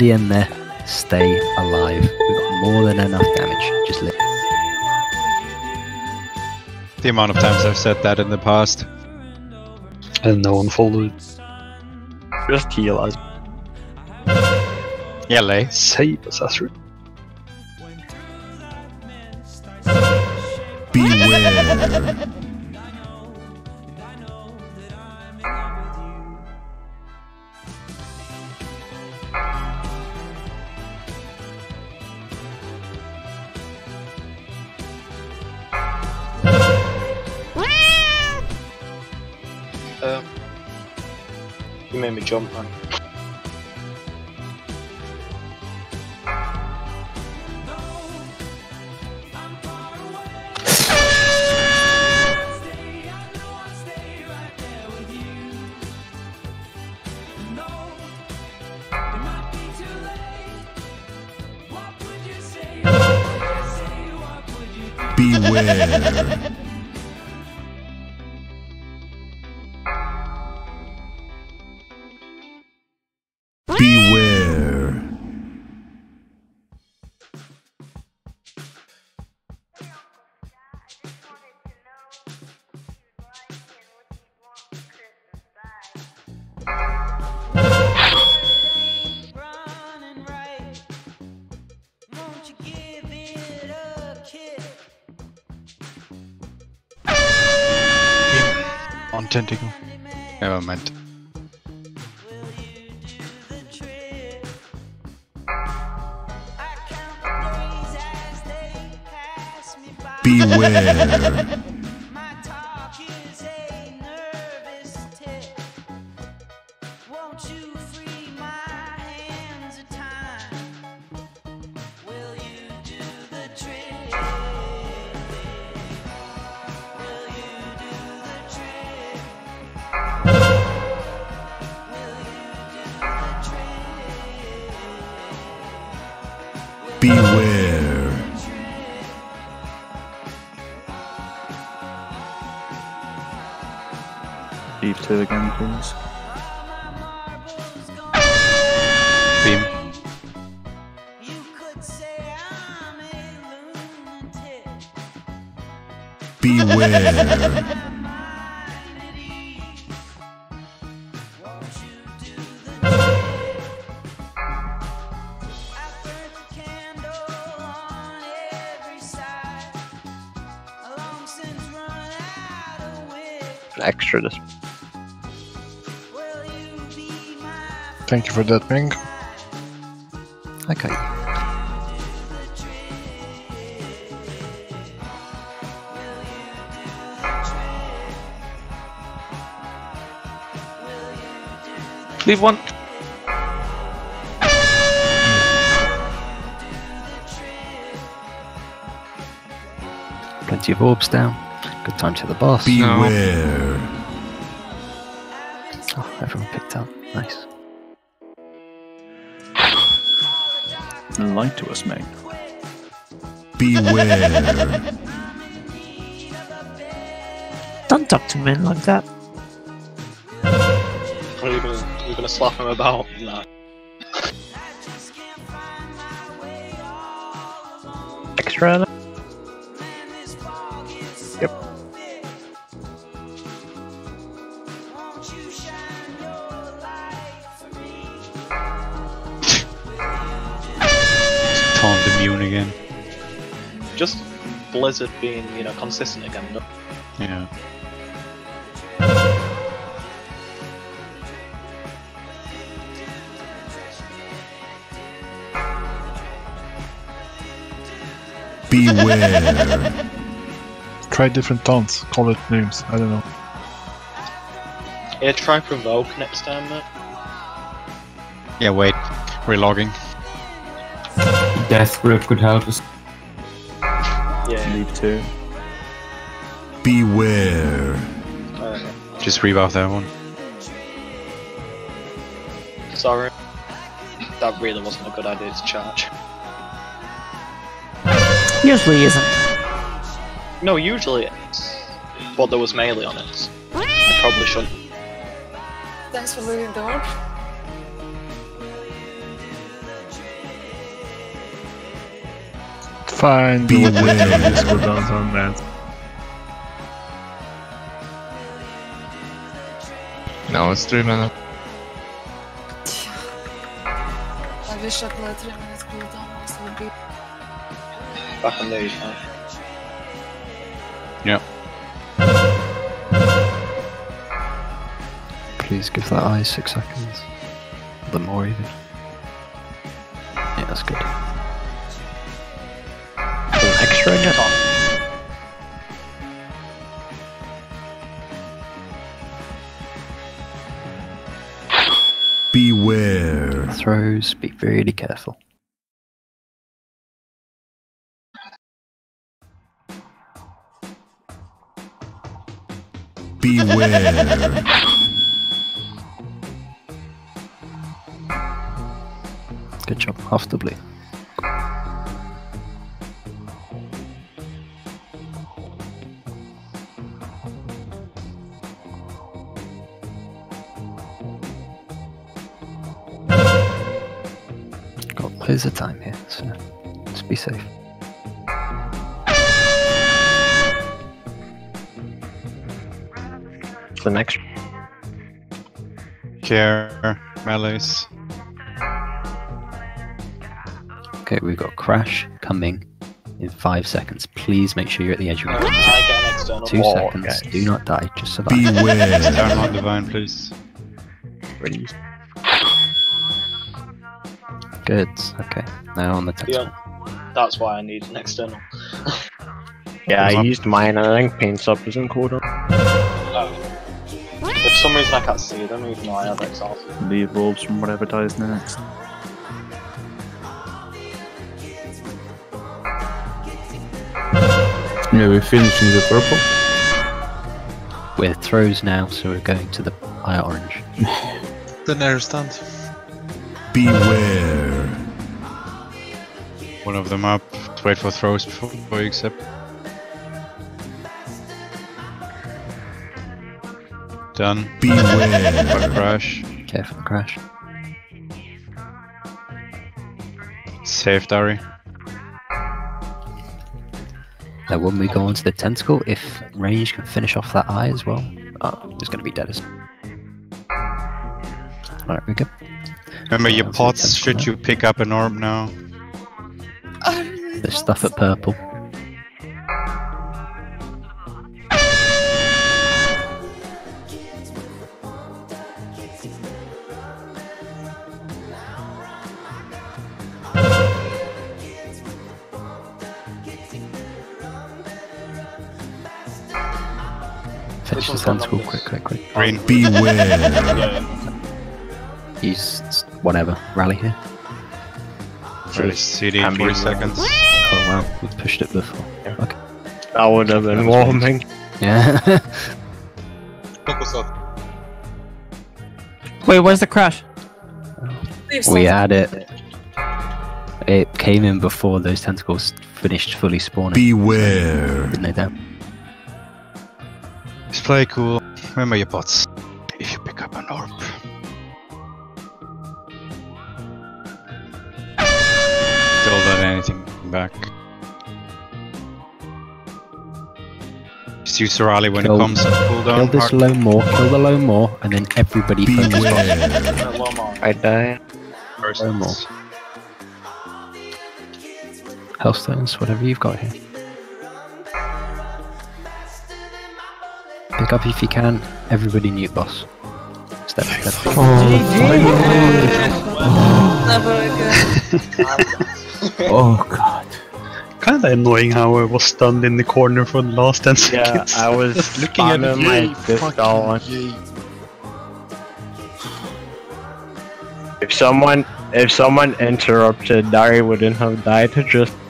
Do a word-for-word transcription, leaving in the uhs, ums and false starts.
the end there. Stay alive. We've got more than enough damage. Just live. The amount of times I've said that in the past. And no one followed. Just heal us. Yeah, lay. Save us, Asri. Beware. Uh, you made me jump, man. Beware. Beware. On tentacle. Never mind. Beware. Beware. Leave two again, please. Beam. Beware. Extra this. Thank you for that, Ming. Okay. Leave one. Plenty of orbs down. Good time to the boss. Beware. Oh, everyone picked up. Nice. Lie to us, mate. Beware. Don't talk to men like that. Are you gonna, are you gonna slap him about? Nah. Extra. Yep. Taunt immune again. Just Blizzard being, you know, consistent again. No? Yeah. Beware. Try different taunts, call it names, I don't know. Yeah, try provoke next time, mate. Yeah, wait. Relogging. Death grip could help us. Yeah. Leave two. Beware. Uh, Just rebuff that one. sorry. That really wasn't a good idea to charge. Usually isn't. No, usually it's. But there was melee on it. I probably shouldn't. Thanks for leaving the orb. Fine, do what Beware. this go downtown, man. No, it's three minutes. I wish I played three minutes cooldown. This would be. Back on these, man. Yeah. Please give that eye six seconds. The more even. Yeah, that's good. An extra in it. Beware. Throws, be really careful. Beware. Good job, half the blue. Got loads of time here, so let's be safe. The next. Care, melees. Okay, we've got Crash coming in five seconds. Please make sure you're at the edge of Uh, your I get an external. Two Oh, seconds. guys. Do not die. Just survive. Beware. Turn on divine, please. Good. Okay. Now on the text. Yeah. That's why I need an external. Yeah, I used mine and I think paint up isn't cooldown. Oh. For some reason I can't see them, even though I have exalted. Leave wolves from whatever dies next. Yeah, we're finishing the purple. We're throws now, so we're going to the eye orange. The narrow stand. Beware. One of them up. Let's wait for throws before you accept. Done. Beware. One crash. Careful, Crash. Save Dari. Now, when we go on to the tentacle, if range can finish off that eye as well, oh, it's going to be dead. As Alright, we're good. Remember your Sounds pots, intense, should right? you pick up an orb now? There's stuff at purple. Finish the one's gone tentacle, on quick, quick, quick. Green. Beware. Yeah. Use whatever, rally here. Ready, C D in Can be forty wrong. seconds. Oh wow, we've pushed it before. Okay. That would have been warming. Yeah. Wait, where's the crash? We had it. It came in before those tentacles finished fully spawning. Beware. Didn't they, Dan? Just play cool. Remember your pots. If you pick up an orb. Don't let anything back. Just use the rally when Kill- it comes and cool Kill down. this hard. low more, kill the low more, and then everybody focus on Beware. Uh, one more. I die. First. low more. Hellstones, whatever you've got here. Pick up if you can. Everybody mute boss. Step, step. Never again. Oh god. Kinda annoying how I was stunned in the corner for the last ten Yeah, seconds. I was Looking at spamming it, my yay, pistol on. fucking yay. If someone, if someone interrupted, Dari wouldn't have died just